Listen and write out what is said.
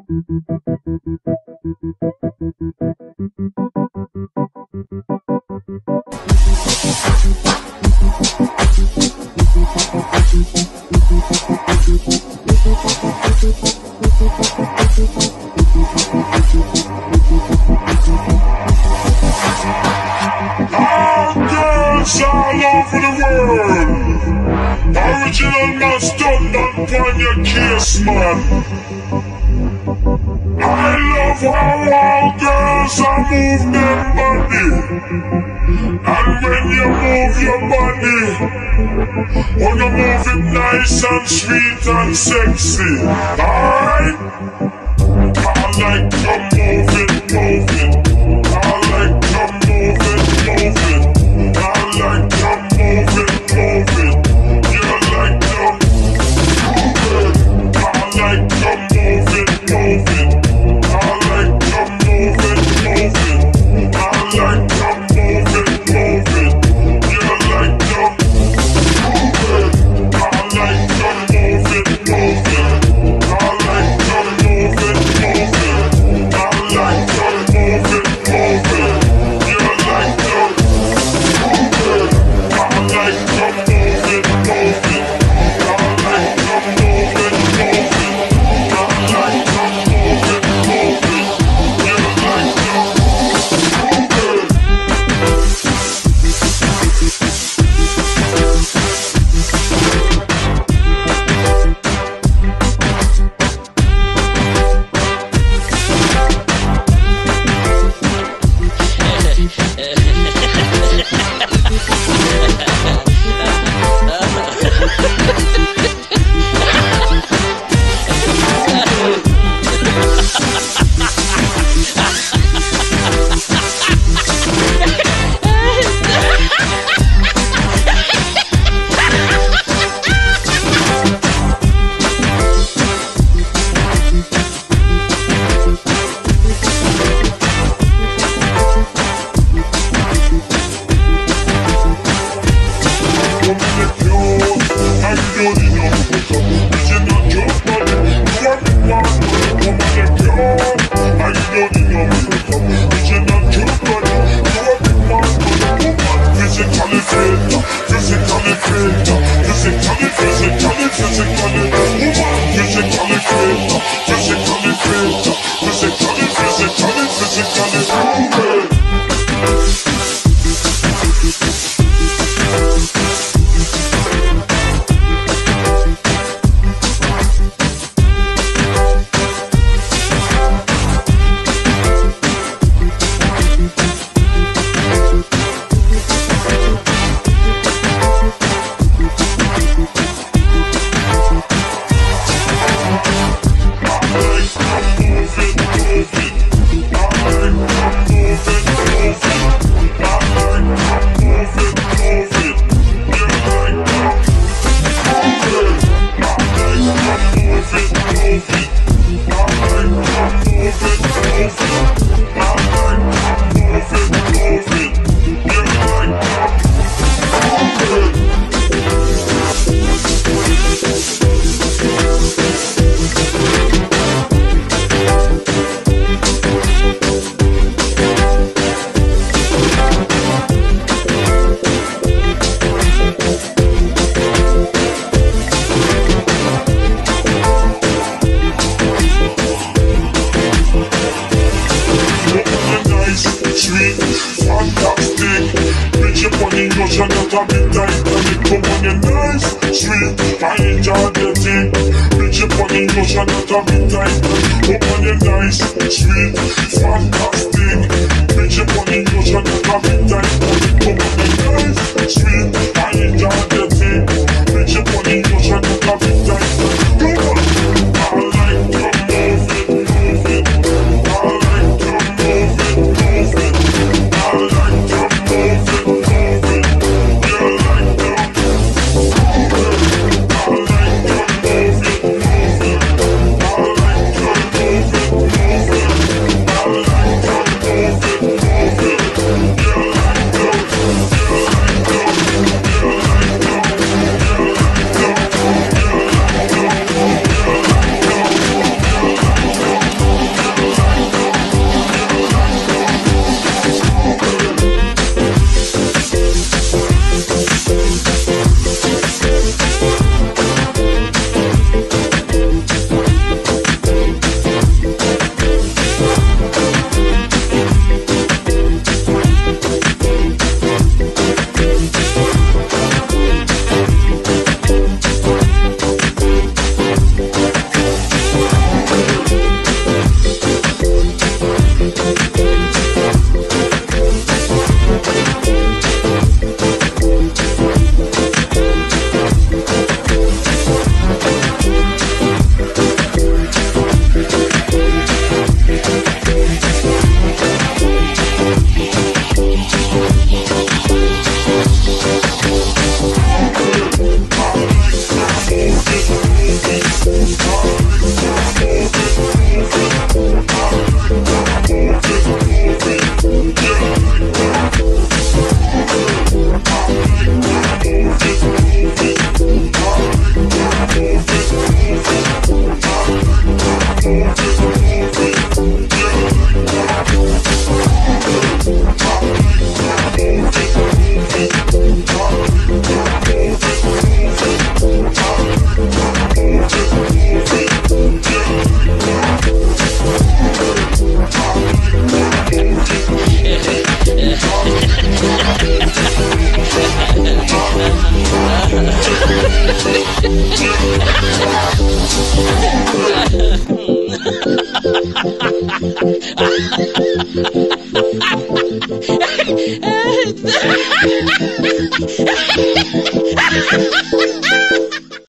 All over the world, original man stand up on your case, man. I love how all girls are move their body, and when you move your body, wanna move it nice and sweet and sexy. Alright, I like to move it, move it. I like to move it, move it. I like to move it, move it. You like to move it. I like to move it, move it. I like to move it, move it. I like to move it, move it. You like to move it. I like to move it, move it. I like to move it, move it. I like to move it, move it. You like to